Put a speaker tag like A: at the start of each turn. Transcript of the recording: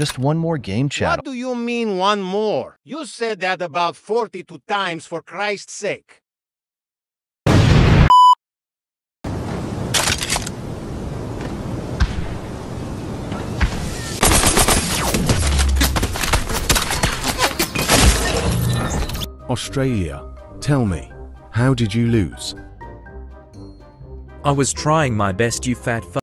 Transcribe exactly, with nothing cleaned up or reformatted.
A: Just one more game chat.
B: What do you mean one more? You said that about forty-two times, for Christ's sake.
C: Australia, tell me, how did you lose?
D: I was trying my best, you fat fuck.